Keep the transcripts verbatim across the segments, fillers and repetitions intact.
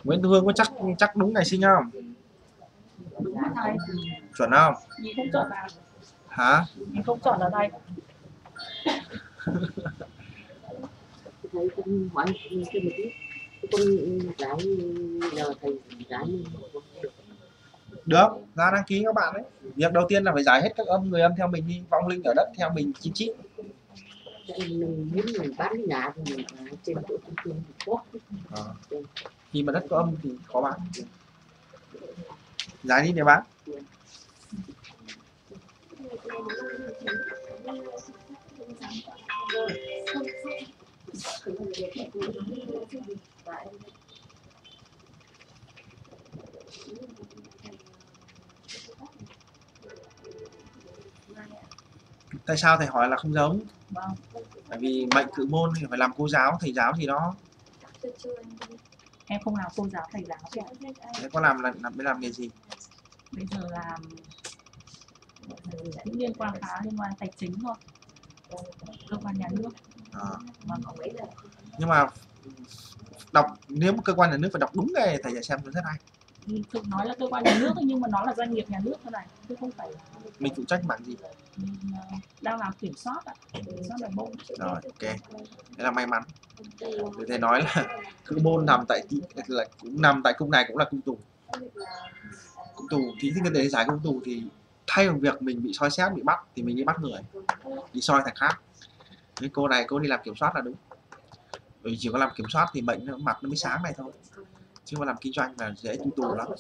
Nguyễn Thu Hương có chắc chắc đúng ngày sinh không? Đúng rồi thầy. Chuẩn không? Nhìn không chuẩn à? Hả? Nhìn không chuẩn là thầy. Thầy cũng hỏi cho mình biết con gái nhờ thầy gái Được, ra đăng ký các bạn đấy. Việc đầu tiên là phải giải hết các âm người âm theo mình đi, vong linh ở đất theo mình chín chín. mình muốn mình bán cái nhà thì mình trên chỗ trung tâm thì có. À. Khi mà đất có âm thì khó bán. Giải đi để bán. Tại sao thầy hỏi là không giống? Vâng. Bởi vì mệnh cự môn thì phải làm cô giáo, thầy giáo gì đó. Em không làm cô giáo thầy giáo cả. Thế có làm là làm mới làm nghề gì? Bây giờ làm cũng liên quan khá liên quan tài chính thôi. Cơ quan nhà nước. À. Vâng. Nhưng mà đọc nếu mà cơ quan nhà nước phải đọc đúng nghề thầy sẽ xem nó rất hay. Thực nói là cơ quan nhà nước thôi nhưng mà nó là doanh nghiệp nhà nước thôi này, chứ không phải. Mình phụ trách mảng gì? Mình đang làm kiểm soát ạ, kiểm soát nội bộ. Rồi, ok. Thế là may mắn. Thì thầy nói là cự môn nằm tại là cũng nằm tại cung này cũng là cung tù. Cung tù thì khi người giải cung tù thì thay bằng việc mình bị soi xét bị bắt thì mình đi bắt người, đi soi thằng khác. Cái cô này cô đi làm kiểm soát là đúng. Bởi vì chỉ có làm kiểm soát thì bệnh nó, mặt nó mới sáng này thôi. Chứ mà làm kinh doanh là dễ tu tù lắm.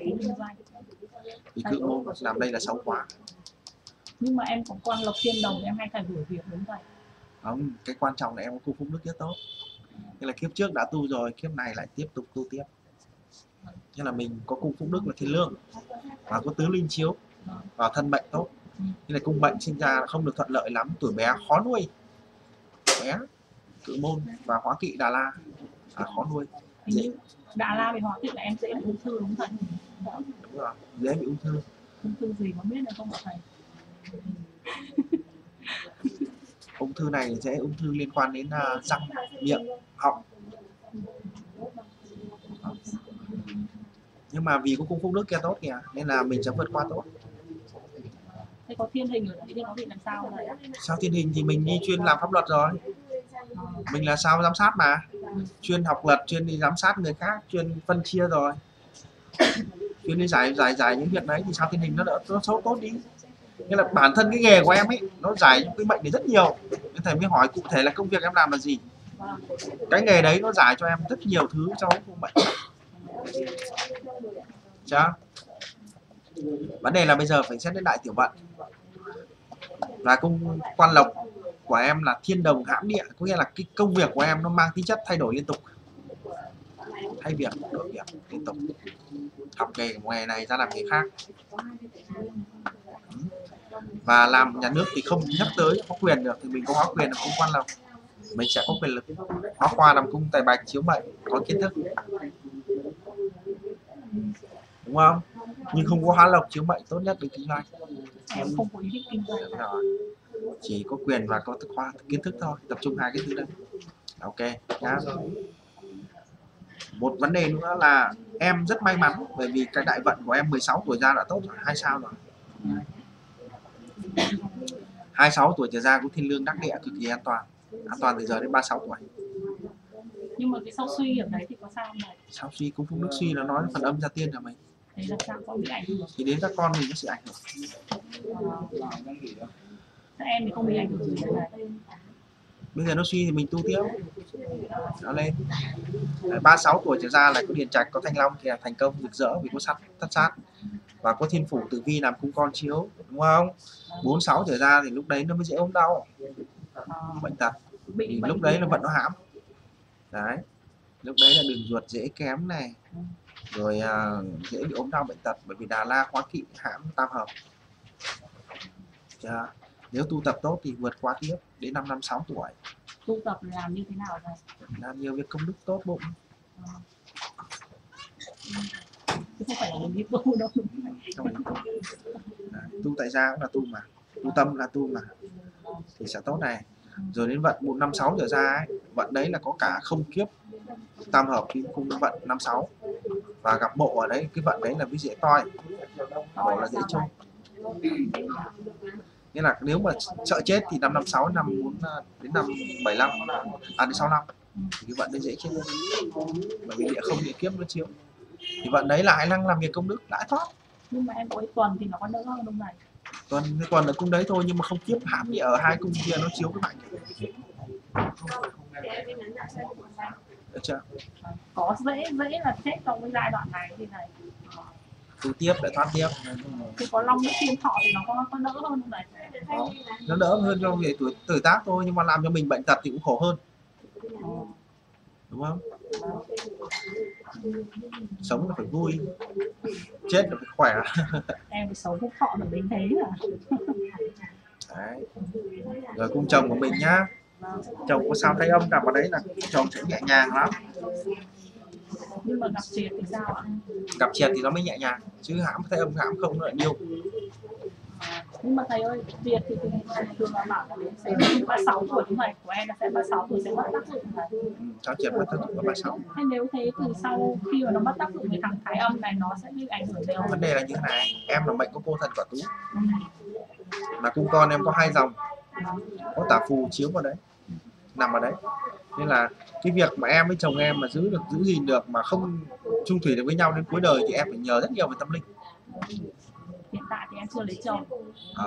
Vì cự môn làm đây là xấu quá. Nhưng mà em có quan lộc thiên đồng em hay phải gửi việc đúng vậy. Không, cái quan trọng là em có cung phúc đức rất tốt. Nên là kiếp trước đã tu rồi, kiếp này lại tiếp tục tu tiếp. Nên là mình có cung phúc đức là thiên lương và có tứ linh chiếu và thân mệnh tốt. Nên là cung mệnh sinh ra không được thuận lợi lắm, tuổi bé khó nuôi. Bé, cự môn và hóa kỵ Đà La à, khó nuôi. Dễ. Đà La với hóa kỵ là em dễ bị ung thư đúng không thầy? Đúng rồi, dễ bị ung thư. Ung thư gì có biết được không thầy? Ung thư này dễ ung thư liên quan đến uh, răng, miệng, họng. Nhưng mà vì có cung phúc đức kia tốt kìa nên là mình sẽ vượt qua tốt. Thế có thiên hình ở đấy thì có bị làm sao vậy? Sao thiên hình thì mình đi chuyên làm pháp luật rồi. Mình là sao giám sát mà. Chuyên học luật, chuyên đi giám sát người khác, chuyên phân chia rồi. Chuyên đi giải giải giải những việc đấy thì sao thiên hình nó đỡ nó xấu tốt đi. Nên là bản thân cái nghề của em ấy nó giải những cái bệnh này rất nhiều. Nên thầy mới hỏi cụ thể là công việc em làm là gì. Cái nghề đấy nó giải cho em rất nhiều thứ trong cái bệnh. Chưa? Vấn đề là bây giờ phải xét đến đại tiểu vận. Và cung quan lộc của em là thiên đồng hãm địa, có nghĩa là cái công việc của em nó mang tính chất thay đổi liên tục, thay việc đổi việc liên tục, học nghề nghề này ra làm nghề khác. Và làm nhà nước thì không nhắc tới có quyền được, thì mình có hóa quyền là cung quan lộc, mình sẽ có quyền lực. Hóa khoa làm cung tài bạch chiếu mệnh, có kiến thức, đúng không? Nhưng không có hóa lộc chiếu mệnh tốt nhất được kinh doanh. Em không có ý định kinh doanh. Rồi. Chỉ có quyền và có khoa kiến thức thôi, tập trung hai cái thứ đấy. Ok nhá. Một vấn đề nữa là em rất may mắn bởi vì cái đại vận của em mười sáu tuổi ra đã tốt rồi, hai sao rồi. hai mươi sáu tuổi trở ra có thiên lương đắc địa cực kỳ an toàn, an toàn từ giờ đến ba mươi sáu tuổi. Nhưng mà cái sau suy ở đấy thì có sao không này? Sau suy cung phúc đức suy nó nói phần âm gia tiên là mình. Đấy là sao có bị ảnh hưởng? Thì đến các con mình nó sẽ ảnh hưởng. Các em thì không bị ảnh hưởng gì đấy. Bây giờ nó suy thì mình tu tiếp nó lên. Đấy, ba mươi sáu tuổi trở ra lại có điền trạch, có thanh long thì là thành công rực rỡ vì có sắt thất sát và có thiên phủ tử vi làm cung con chiếu, đúng không? bốn mươi sáu trở ra thì lúc đấy nó mới dễ ốm đau bệnh tật, thì lúc đấy là vận nó hãm. Đấy, lúc đấy là đường ruột dễ kém này, rồi à, dễ bị ốm đau bệnh tật bởi vì Đà La hóa kỵ hãm tam hợp. Chưa? Nếu tu tập tốt thì vượt qua tiếp đến năm năm mươi sáu tuổi. Tu tập làm như thế nào này? Làm nhiều việc công đức tốt bụng. À. Chứ không phải là mình đi tu đâu. Đấy, tu tại gia cũng là tu mà, tu tâm là tu mà, thì sẽ tốt này. Rồi đến vận một năm sáu trở ra ấy, vận đấy là có cả không kiếp tam hợp cái cung vận năm sáu và gặp mộ ở đấy, cái vận đấy là với dễ toi, mộ là dễ trông. Nghĩa là nếu mà sợ chết thì năm năm sáu năm muốn đến năm bảy lăm à đến sáu năm thì cái vận đấy dễ chết, bởi vì địa không địa kiếp nó chiếu. Thì vận đấy là Hải Lăng làm việc công đức đã thoát. Nhưng mà em có cái tuần thì nó có đỡ hơn đúng này. Tuần cái tuần ở cung đấy thôi, nhưng mà không kiếp hãm như ở hai cung kia nó chiếu cái mạnh. Được chưa? Có dễ dễ là chết trong cái giai đoạn này thì này. Tu tiếp để thoát tiếp. Thì có long nước tiên thọ thì nó có, có đỡ hơn không này? Đó. Nó đỡ hơn cho về tuổi tuổi tác thôi, nhưng mà làm cho mình bệnh tật thì cũng khổ hơn, đúng không? Sống là phải vui, chết là phải khỏe. Em phải sống phúc thọ được đến thế à? Đấy. Rồi cung chồng của mình nhá, chồng có sao thái âm nằm ở đấy là chồng sẽ nhẹ nhàng lắm. Nhưng mà gặp triệt thì sao ạ? Gặp triệt thì nó mới nhẹ nhàng, chứ hãm thái âm hãm không nó lại điêu. Nhưng mà thầy ơi, triệt thì thường là bảo là sẽ ba mươi sáu tuổi, đúng rồi, của em là sẽ ba mươi sáu tuổi sẽ mất tác dụng này. Ừ, cháu triệt mất tác dụng vào ba mươi sáu. Thế nếu thế từ sau khi mà nó mất tác dụng với thằng thái âm này nó sẽ bị ảnh hưởng đều. Vấn đề là như thế này, em là mệnh có cô thần quả tú, là cung con em có hai dòng, có tả phù chiếu vào đấy, nằm ở đấy, nên là cái việc mà em với chồng em mà giữ được giữ gìn được mà không chung thủy được với nhau đến cuối đời thì em phải nhờ rất nhiều về tâm linh. Hiện tại thì em chưa lấy chồng. À,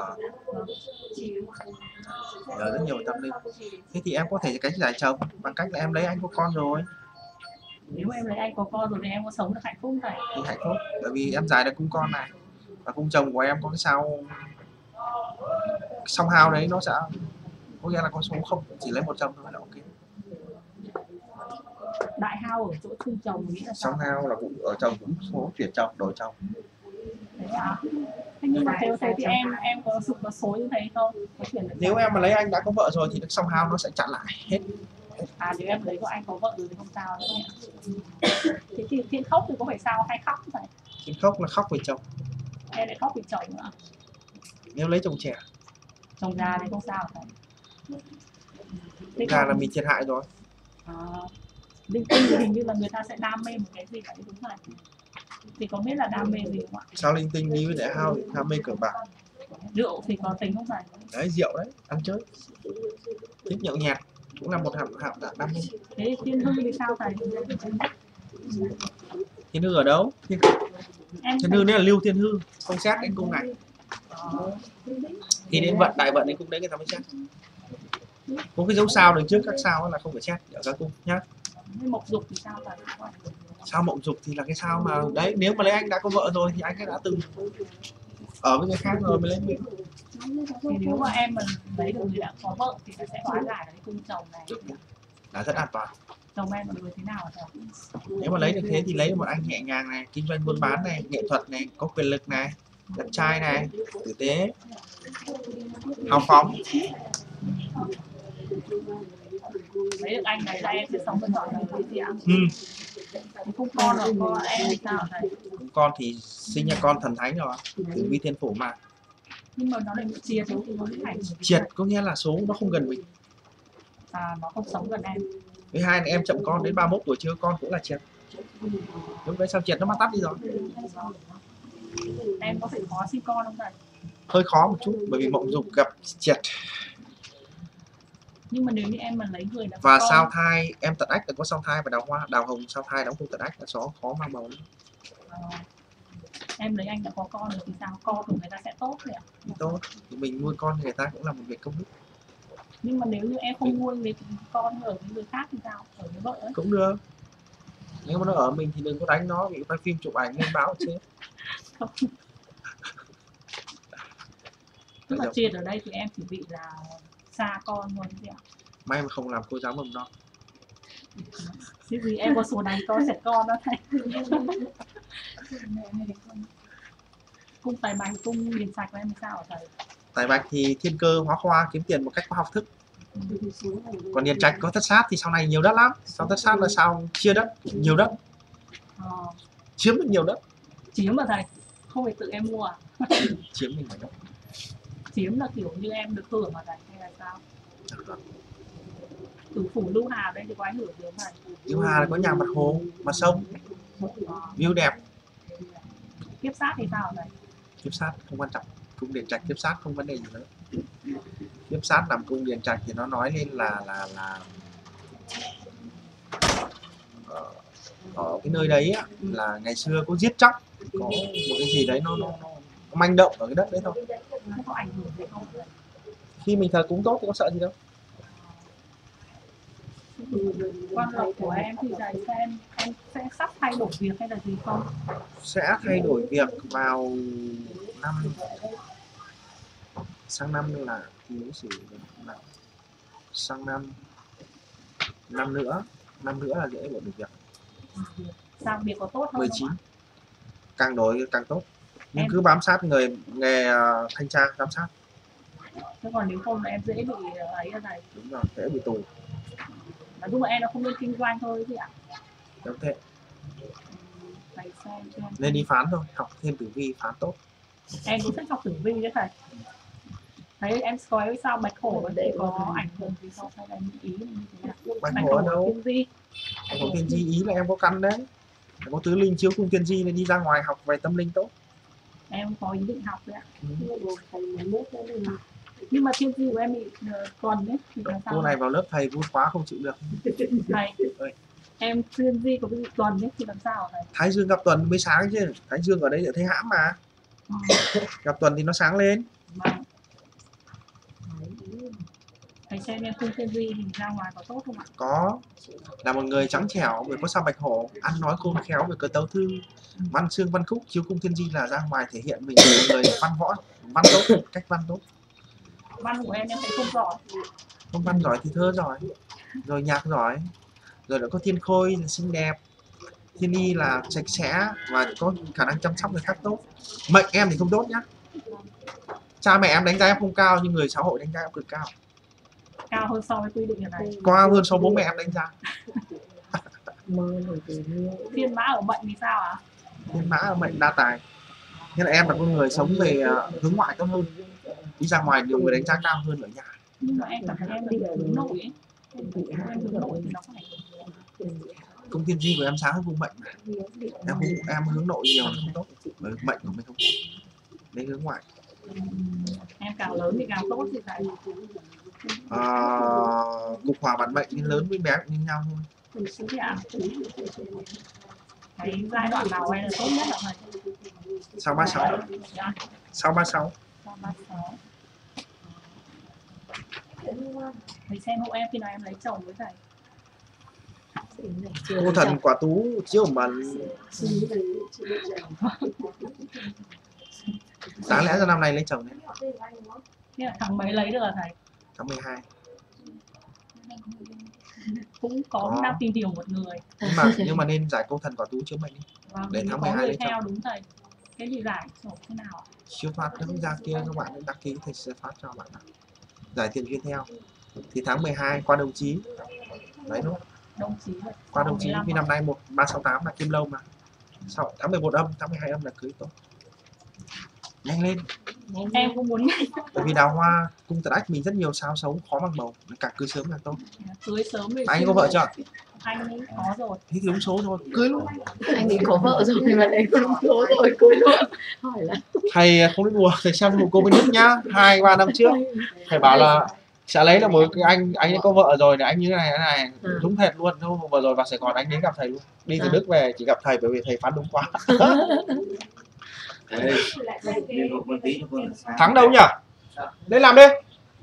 nhờ rất nhiều về tâm linh. Thế thì em có thể cách giải chồng bằng cách là em lấy anh có con rồi. Nếu em lấy anh có con rồi thì em có sống được hạnh phúc này. Thì hạnh phúc, bởi vì em giải được cung con này và cung chồng của em có cái sao song hao đấy, nó sẽ có nghĩa là con số không, chỉ lấy một chồng thôi là ok. Đại hao ở chỗ chung chồng nghĩ là sao? Song hao là cũng ở chồng cũng số chuyển chồng đổi chồng. Đấy à? Thế nhưng mà theo thế thì em em có sự có số như thế không? Có chuyển được Nếu chồng. em mà lấy anh đã có vợ rồi thì song hao nó sẽ chặn lại hết. À nếu em lấy của anh có vợ rồi thì không sao nữa nhỉ? Thế thì thiên khóc thì có phải sao hay khóc vậy? Thiên khóc là khóc về chồng. Em lại khóc vì chồng nữa. Nếu lấy chồng trẻ, Chồng già thì không sao phải. Thế ra còn- là mình thiệt hại rồi. À, linh tinh thì hình như là người ta sẽ đam mê một cái gì đấy đúng rồi. Thì có biết là đam mê gì không ạ? Sao linh tinh đi với lại hao thì ham mê cờ bạc. Rượu thì có tính không phải? Đấy, rượu đấy, ăn chơi. Thích nhậu nhẹt cũng là một hạng hạng đam mê. Thế thiên hư thì sao thầy? Thiên hư ở đâu? Thiên, Em thiên hư nếu là lưu thiên hư, không xét đến cung này. Thì đến vận đại vận đến cung đấy người ta mới xét. Có cái dấu sao đằng trước các sao là không phải xét ở các cung nhá. Cái mộc dục thì sao thầy? Sao mộng dục thì là cái sao mà đấy, nếu mà lấy anh đã có vợ rồi thì anh ấy đã từng ở với người khác rồi mới lấy mình. Thì nếu mà em mà lấy được người đã có vợ thì nó sẽ hóa giải cái cung chồng này. Là rất an toàn. Chồng em là người thế nào thầy? Nếu mà lấy được thế thì lấy được một anh nhẹ nhàng này, kinh doanh buôn bán này, nghệ thuật này, có quyền lực này, đẹp trai này, tử tế, hào phóng. Lấy được anh này là em sẽ sống với chọn người gì ạ? Ừ. Thì không con rồi con em thì sao thầy? Con thì sinh ra con thần thánh rồi, tử vi thiên phủ mà. Nhưng mà nó lại bị chia số thì nó bị thành. Triệt có nghĩa là số nó không gần mình. À nó không sống gần em. Với hai là em chậm con đến ba mươi mốt tuổi chưa con cũng là triệt. Lúc đấy sao triệt nó bắt tắt đi rồi. Em có phải khó sinh con không thầy? Hơi khó một chút bởi vì mộng dục gặp triệt. Nhưng mà nếu như em mà lấy người đã có Và con, sao thai em tận ách, có sao thai và đào hoa, đào hồng sao thai đóng cùng tận ách là số khó mang bầu. ờ, em lấy anh đã có con rồi thì sao? Con của người ta sẽ tốt rồi ạ. Thì tốt, thì mình nuôi con người ta cũng là một việc công đức. Nhưng mà nếu như em không nuôi với con ở với người khác thì sao? Ở với vợ ấy. Cũng được. Nếu mà nó ở mình thì đừng có đánh nó, bị quay phim chụp ảnh lên báo chết. Không. Tức là triệt ở đây thì em chỉ bị là xa con luôn gì ạ? May mà không làm cô giáo mầm non. Chứ gì em có số đánh con sẽ con đó thầy. Cung tài bạch, cung điền sạch của em sao hả thầy? Tài bạch thì thiên cơ hóa khoa, kiếm tiền một cách khoa học thức. Còn điền trạch có thất sát thì sau này nhiều đất lắm. Sau thất sát là sao chia đất, nhiều đất, Ờ, chiếm được nhiều đất. chiếm mà thầy, không phải tự em mua à? Chiếm mình phải đất. Chiếm là kiểu như em được hưởng mà thầy hay là sao? Tử Phủ Lưu Hà đây thì có ảnh hưởng gì không thầy? Lưu Hà là có nhà mặt hồ, mặt sông, view đẹp. Kiếp sát thì sao thầy? Kiếp sát không quan trọng, cung Điền Trạch kiếp sát không vấn đề gì nữa. Kiếp sát làm cung Điền Trạch thì nó nói lên là là là ở, ở cái nơi đấy á, là ngày xưa có giết chóc, có một cái gì đấy nó, nó, nó, nó manh động ở cái đất đấy thôi. Nó có ảnh hưởng gì không? Khi mình thờ cúng tốt thì có sợ gì đâu. Quan lộc của em thì thầy xem em sẽ sắp thay đổi việc hay là gì không? Sẽ thay đổi việc vào năm sang năm là thì sử là sang năm năm nữa năm nữa là dễ đổi được việc. Sao việc có tốt hơn mười không chín ạ? càng đổi càng tốt, nhưng Em- cứ bám sát người nghề uh, thanh tra giám sát. Chứ còn nếu không là em dễ bị ấy là thầy. Đúng rồi, dễ bị tù. Nói chung là em nó không nên kinh doanh thôi chứ ạ. Đúng thế, Thầy xem cho em. nên đi phán thôi, học thêm tử vi phán tốt. Em cũng thích học tử vi đấy thầy. Thấy em coi sao bạch hổ để có ảnh hưởng gì không hay là những ý như thế nào? Bạch hổ ở đâu? Tiên di. Bạch hổ tiên di ý là em có căn đấy, có tứ linh chiếu cung tiên di nên đi ra ngoài học về tâm linh tốt. Em có ý định học đấy ạ. Ừ. Nhưng mà tiên di của em bị uh, tuần đấy thì làm sao? Cô này vào lớp thầy vui quá không chịu được. Thầy. Ơi. Em tiên di có bị tuần đấy thì làm sao thầy? Thái dương gặp tuần mới sáng chứ, Thái dương ở đây để thấy hãm mà. Ừ. Gặp tuần thì nó sáng lên. Vâng. Thầy xem em cung tiên di thì ra ngoài có tốt không ạ? Có, là một người trắng trẻo vừa có sao bạch hổ, ăn nói khôn khéo về cờ tấu thư, văn chương văn khúc, chiếu cung tiên di là ra ngoài thể hiện mình là người văn võ, văn tốt, cách văn tốt. Văn của em em thấy không giỏi. Không văn giỏi thì thơ giỏi, rồi nhạc giỏi, rồi đã có thiên khôi là xinh đẹp, thiên y là sạch sẽ và có khả năng chăm sóc người khác tốt. Mệnh em thì không tốt nhá. Cha mẹ em đánh giá em không cao nhưng người xã hội đánh giá em cực cao, Cao hơn so với quy định như này. cao hơn so với bố mẹ em đánh giá. Thiên mã ở mệnh thì sao ạ? Thiên mã ở mệnh đa tài, nên là em là con người sống về uh, hướng ngoại tốt hơn, đi ra ngoài nhiều người đánh giá cao hơn ở nhà. Nhưng mà em cảm thấy em là hướng nội ấy. Em hướng nội thì nó có ảnh hưởng. Cung tiên di của em sáng hơn cung mệnh mà. Em hướng, em hướng nội nhiều là không tốt, bởi mệnh của mình không tốt, lấy hướng ngoại. Em càng lớn thì càng tốt thì phải. À, cục hòa bản mệnh nên lớn với bé cũng như nhau thôi. Thế ạ? Cái giai đoạn nào em là tốt nhất là thầy? Sau ba mươi sáu, Dạ. sau ba mươi sáu. Sau ba mươi sáu. Thầy xem hộ em khi nào em lấy chồng với thầy. Cô thần quả tú chiếu mà đáng lẽ ra năm nay lấy chồng đấy. Thế là thằng mấy lấy được là thầy? Tháng mười hai. Cũng có, Có. đang tìm hiểu một người. Nhưng mà nhưng mà nên giải cô thần quả tú chiếu mệnh đi. Vâng, Để tháng có mười hai người lấy chồng. theo đúng thầy. Cái gì giải sổ thế nào ạ? Chiếu phát đứng ra kia các bạn đăng ký thầy sẽ phát cho bạn giải tiền duyên theo. Thì tháng mười hai qua đồng chí. Đấy đúng. Đồng chí vậy. Qua đồng chí vì năm nay một ba sáu tám là kim lâu mà. Sau tháng mười một âm, tháng mười hai âm là cưới tốt. Nhanh lên. Em cũng muốn nhanh. Bởi vì đào hoa cung Tật Ách mình rất nhiều sao xấu khó bằng bầu, càng cưới sớm càng tốt. Cưới sớm thì Anh có vợ chưa? Anh ấy có rồi. Thế thì đúng số thôi, cưới luôn. Anh ấy có vợ rồi mà lại có đúng số rồi, cưới luôn. Hỏi là Thầy không biết đùa, thầy xem một cô bên Đức nhá, hai ba năm trước thầy bảo là sẽ lấy là một cái anh anh ấy có vợ rồi này, anh như thế này thế này Ừ. đúng thật luôn. Thôi vừa rồi vào Sài Gòn anh đến gặp thầy luôn, đi từ À. Đức về chỉ gặp thầy bởi vì thầy phán đúng quá. Thắng đâu nhỉ? Lên làm đi.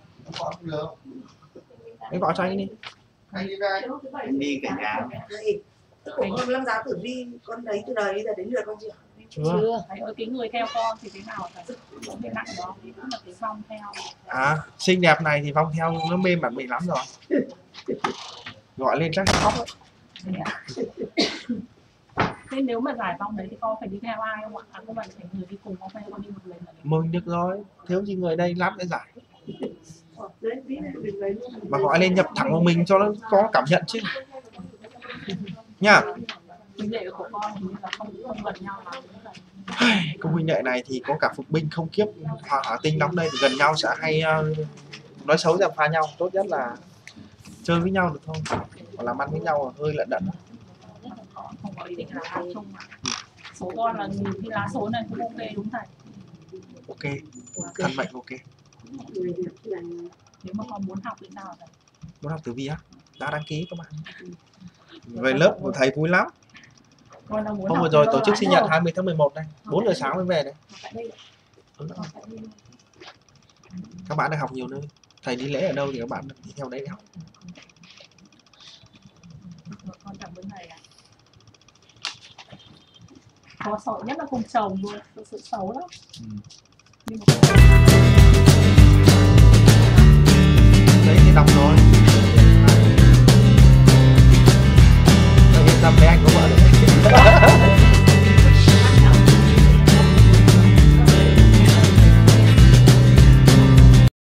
Anh gọi cho anh đi. Anh đi ra, anh đi cả nhà. Con làm giá tử vi, con đấy từ đời bây giờ đến lượt con chưa? Chưa. chưa? Thầy ơi, cái người theo con thì thế nào thầy? Có cái nặng đó, cũng là cái vong theo. À, xinh đẹp này thì vong theo nó mê bản mình lắm rồi. Gọi lên chắc khóc ấy. Thế ạ? Thế nếu mà giải vong đấy thì con phải đi theo ai không ạ? À, có phải phải người đi cùng không hay con đi một mình là được? Mừng được rồi, thiếu gì người đây lắm để giải. Mà gọi lên nhập thẳng vào mình cho nó có cảm nhận chứ. Nha. Huynh đệ của con thì là không không gần nhau lắm. Công huynh đệ này thì có cả phục binh không kiếp hỏa hỏa tinh đóng đây thì gần nhau sẽ hay uh, nói xấu gièm pha nhau. Tốt nhất là chơi với nhau được thôi, còn làm ăn với nhau là hơi lận đận. Không, không có ý định là ăn chung mà. Số con là nhìn cái lá số này cũng ok đúng thầy. Ok, căn bệnh ok. Nếu mà con muốn học thì sao thầy? Muốn học tử vi á? Đã đăng ký các bạn. Về lớp của thầy vui lắm. Con đang muốn Hôm học vừa rồi thì tổ lo chức lắng sinh nhật rồi. hai mươi tháng mười một này, bốn giờ sáng mới về đấy. Tại đây. Tại đây. Các bạn đang học nhiều nơi. Thầy đi lễ ở đâu thì các bạn đi theo đấy để học. Con cảm ơn thầy ạ. Có sợ nhất là cùng chồng luôn, thực sự xấu lắm. Ừ. Nhưng mà